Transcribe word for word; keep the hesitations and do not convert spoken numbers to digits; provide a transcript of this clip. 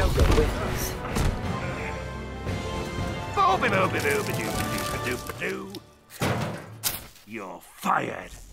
shall go with us. Booby booby booby dooby dooby dooby doo. You're fired.